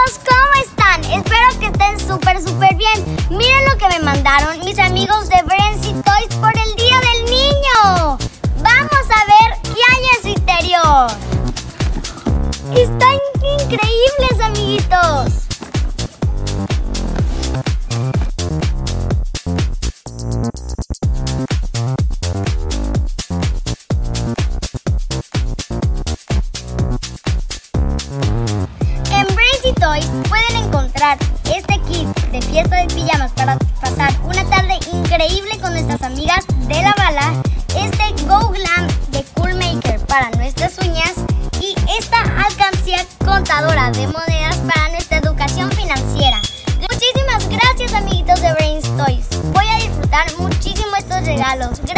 amigos, ¿cómo están? Espero que estén súper bien. Miren lo que me mandaron mis amigos de Friends y Toys por el Día del Niño. Vamos a ver qué hay en su interior. Están increíbles, amiguitos. Toys pueden encontrar este kit de fiesta de pijamas para pasar una tarde increíble con nuestras amigas de la bala, este Go Glam de Cool Maker para nuestras uñas y esta alcancía contadora de monedas para nuestra educación financiera. Muchísimas gracias, amiguitos de Brains Toys. Voy a disfrutar muchísimo estos regalos.